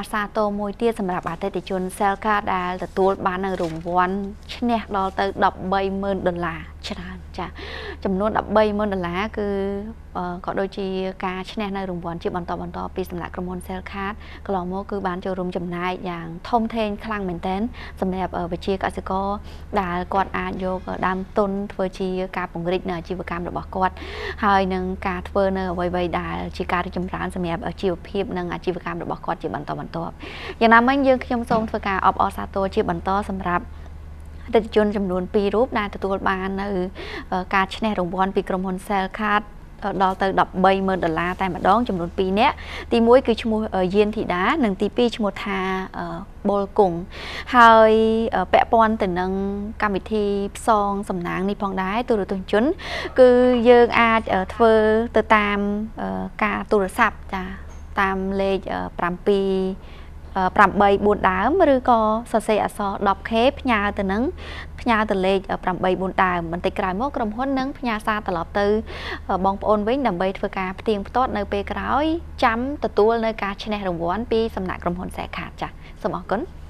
ការសាទរមួយទៀតសម្រាប់អតិថិជន Selca ដែលទទួលបាននៅរង្វាន់ឈ្នះដល់ទៅ$130,000ច្រើនចាចំនួន$130,000គឺក៏ដូចជាការឈ្នះនៅរង្វាន់ជាបន្តពីសំណាក់ក្រុមហ៊ុន Selca កន្លងមកគឺបានចូលរួមចំណាយយ៉ាងធំធេងខ្លាំងមែនទែនសម្រាប់វិជាកសិករដែលគាត់អាចយកដើមទុនធ្វើជាការពង្រីកនៅអាជីវកម្មរបស់គាត់ហើយនឹងការធ្វើនៅអ្វីៗដែលជាការរីកចម្រើនសម្រាប់ជីវភាពនិងអាជីវកម្មរបស់គាត់ជាបន្តបន្ទាប់យ៉ាងណាមិញយើងខ្ញុំសូមធ្វើការអបអរសាទរជាបន្តសម្រាប់អតិថិជនចំនួន2រូបដែលទទួលបាននៅការឈ្នះរង្វាន់ពីក្រុមហ៊ុន Selca ដល់ទៅ$130,000តែម្ដងចំនួន2នាក់ទី1គឺឈ្មោះយានធីតានិងទី2ឈ្មោះថាបុលគង់ហើយពាក់ព័ន្ធទៅនឹងកម្មវិធីផ្សងសំណាងនេះផងដែរទូរទស្សនិកជនគឺយើងអាចធ្វើទៅតាមការទូរស័ព្ទចាតាមលេខ784ដើមឬក៏សរសេរអក្សរ 10K ផ្ញើទៅលេខ842ដើមបន្តិចក្រោយមកក្រុមហ៊ុននឹងផ្ញើសារត្រឡប់ទៅបងប្អូនវិញដើម្បីធ្វើការផ្ទៀងផ្ទាត់នៅពេលក្រោយចាំទទួលនៅការឈ្នះរង្វាន់ពីសំណាក់ក្រុមហ៊ុន Selca ចាសូមអរគុណ